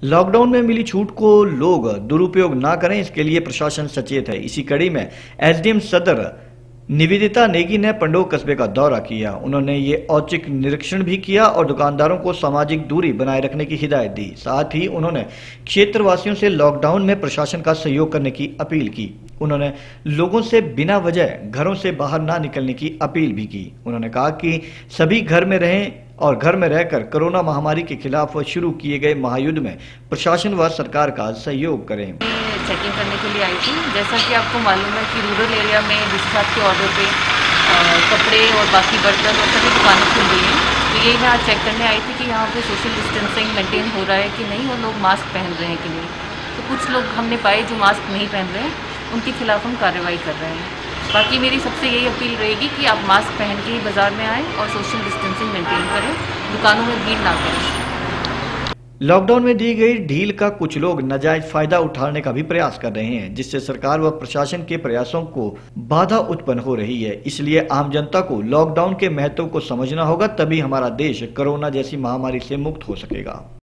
Lockdown में मिली छूट को लोग दुरुपयोग ना करें, इसके लिए प्रशासन सचेत है। इसी कड़ी में एसडीएम सदर निवेदिता नेगी ने पंडोह कस्बे का दौरा किया। उन्होंने ये औचक निरीक्षण भी किया और दुकानदारों को सामाजिक दूरी बनाए रखने की हिदायत दी। साथ ही उन्होंने क्षेत्रवासियों से लॉकडाउन में प्रशासन का सहयोग करने की अपील की। उन्होंने लोगों से बिना वजह घरों से बाहर ना निकलने की अपील भी की। उन्होंने कहा कि सभी घर में रहें और घर में रहकर कोरोना महामारी के खिलाफ शुरू किए गए महायुद्ध में प्रशासन व सरकार का सहयोग करें। चेकिंग करने के लिए आई थी। जैसा कि आपको मालूम है कि रूरल एरिया में डीसी साहब के ऑर्डर पे कपड़े और बाकी बर्तन और सभी दुकानें खुल गई हैं। तो ये मैं आज चेक करने आई थी कि यहाँ पे सोशल डिस्टेंसिंग मेंटेन हो रहा है कि नहीं और लोग मास्क पहन रहे हैं कि नहीं। तो कुछ लोग हमने पाए जो मास्क नहीं पहन रहे हैं, उनके खिलाफ हम कार्रवाई कर रहे हैं। बाकी मेरी सबसे यही अपील रहेगी कि आप मास्क पहन के ही बाज़ार में आएँ और सोशल डिस्टेंसिंग मेंटेन करें, दुकानों में भीड़ ना करें। लॉकडाउन में दी गई ढील का कुछ लोग नाजायज फायदा उठाने का भी प्रयास कर रहे हैं, जिससे सरकार व प्रशासन के प्रयासों को बाधा उत्पन्न हो रही है। इसलिए आम जनता को लॉकडाउन के महत्व को समझना होगा, तभी हमारा देश कोरोना जैसी महामारी से मुक्त हो सकेगा।